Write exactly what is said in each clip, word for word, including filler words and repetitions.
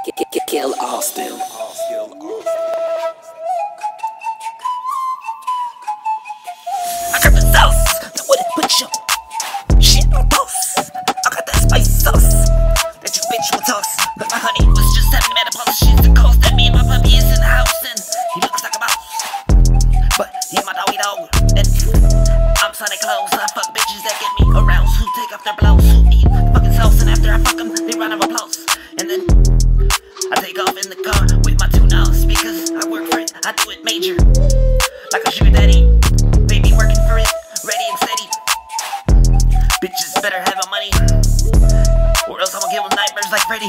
Kill Austin. I got the sauce that wouldn't put your shit on toast. I got that spicy sauce that you bitch will toss. But my honey was just having menopause. She's the coast that me and my puppy is in the house, and he looks like a mouse, but he's my doggy dog. And I'm Sonic Clothes. I fuck bitches that get me aroused, who take off their blouse, who eat fucking sauce, and after I fuck them, they round of applause. And then I take off in the car with my two dollars because I work for it, I do it major, like a sugar daddy. They be working for it, ready and steady. Bitches better have my money, or else I'ma give them nightmares like Freddy.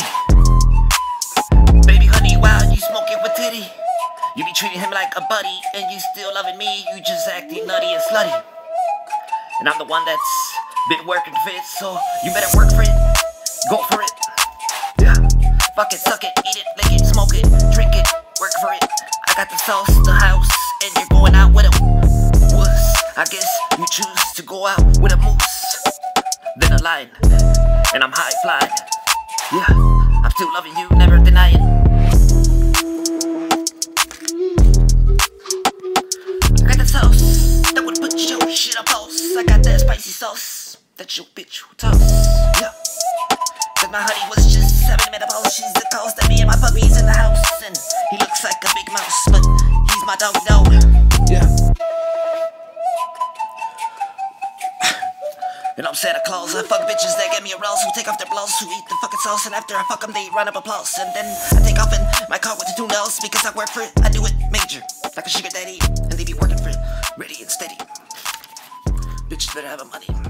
Baby honey, while you smoking with titty, you be treating him like a buddy, and you still loving me, you just acting nutty and slutty. And I'm the one that's been working for it, so you better work for it, go for it. Yeah, fuck it, suck it, eat it, lick it, smoke it, drink it, work for it. I got the sauce, the house, and you're going out with a wuss. I guess you choose to go out with a moose, then a lion, and I'm high flying. Yeah, I'm still loving you, never denying. I got the sauce that would put your shit on pulse. I got that spicy sauce that your bitch will toss. Yeah, cause my honey was just having menopause. She's the cause that me and my puppy's in the house, and he looks like a big mouse, but he's my dog dog. Yeah. And I'm Santa Claus. I fuck bitches that get me aroused, who take off their blouse, who eat the fucking sauce, and after I fuck them, they run up applause. And then I take off in my car with the two nails because I work for it, I do it major, like a sugar daddy, and they be working for it, ready and steady. Bitches better have my money.